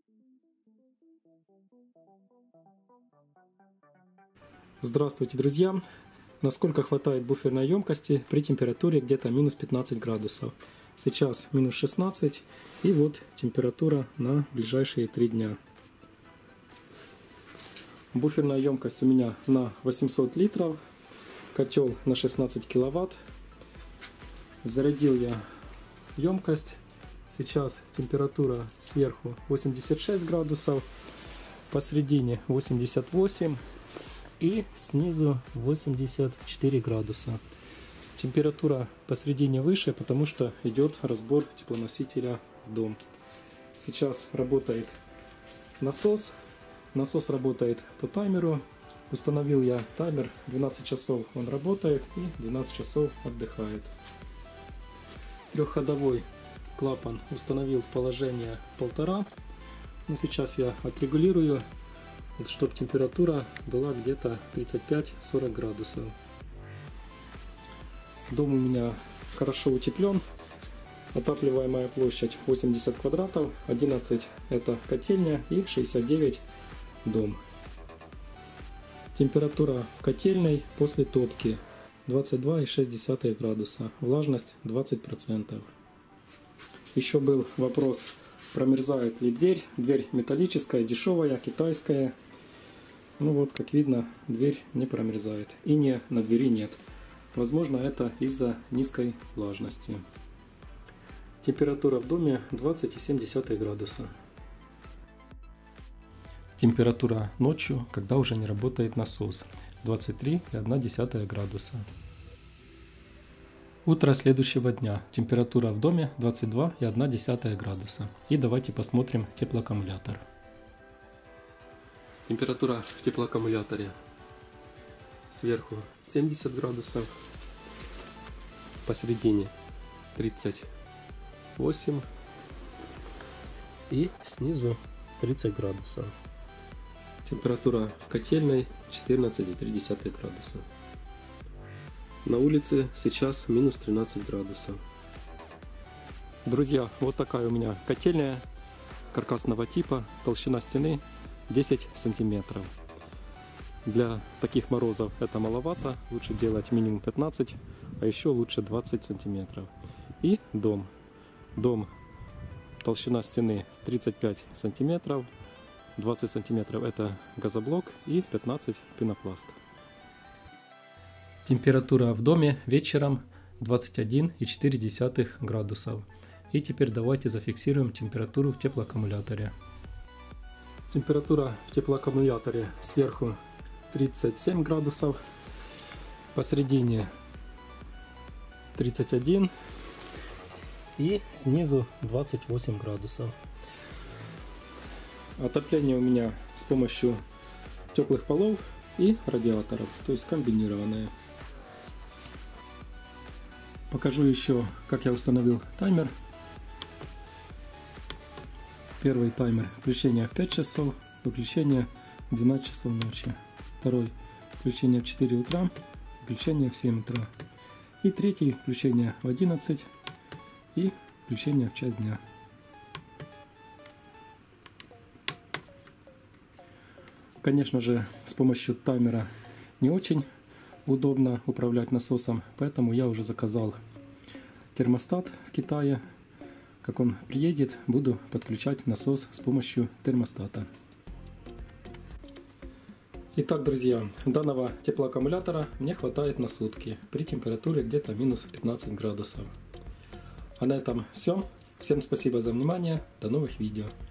Здравствуйте, друзья! Насколько хватает буферной емкости при температуре где-то минус 15 градусов. Сейчас минус 16, и вот температура на ближайшие 3 дня. Буферная емкость у меня на 800 литров, котел на 16 киловатт. Зарядил я емкость. Сейчас температура сверху 86 градусов, посередине 88 и снизу 84 градуса. Температура посередине выше, потому что идет разбор теплоносителя в дом. Сейчас работает насос. Насос работает по таймеру. Установил я таймер, 12 часов он работает и 12 часов отдыхает. Трехходовой клапан установил в положение 1,5. Но сейчас я отрегулирую, чтобы температура была где-то 35-40 градусов. Дом у меня хорошо утеплен. Отапливаемая площадь 80 квадратов, 11 это котельня и 69 дом. Температура в котельной после топки 22,6 градуса, влажность 20%. Еще был вопрос, промерзает ли дверь. Дверь металлическая, дешевая, китайская. Ну вот, как видно, дверь не промерзает. Иния на двери нет. Возможно, это из-за низкой влажности. Температура в доме 20,7 градуса. Температура ночью, когда уже не работает насос, 23,1 градуса. Утро следующего дня. Температура в доме 22,1 градуса. И давайте посмотрим теплоаккумулятор. Температура в теплоаккумуляторе сверху 70 градусов, посередине 38 и снизу 30 градусов. Температура в котельной 14,3 градуса. На улице сейчас минус 13 градусов. Друзья, вот такая у меня котельная каркасного типа, толщина стены 10 сантиметров. Для таких морозов это маловато, лучше делать минимум 15, а еще лучше 20 сантиметров. И дом. Дом, толщина стены 35 сантиметров, 20 сантиметров это газоблок и 15 пенопласт. Температура в доме вечером 21,4 градусов. И теперь давайте зафиксируем температуру в теплоаккумуляторе. Температура в теплоаккумуляторе сверху 37 градусов, посередине 31 и снизу 28 градусов. Отопление у меня с помощью теплых полов и радиаторов, то есть комбинированное. Покажу еще, как я установил таймер. Первый таймер включение в 5 часов, выключение в 12 часов ночи. Второй включение в 4 утра, включение в 7 утра. И третий включение в 11 и включение в час дня. Конечно же, с помощью таймера не очень удобно управлять насосом, поэтому я уже заказал термостат в Китае. Как он приедет, буду подключать насос с помощью термостата. Итак, друзья, данного теплоаккумулятора мне хватает на сутки при температуре где-то минус 15 градусов. А на этом все. Всем спасибо за внимание. До новых видео.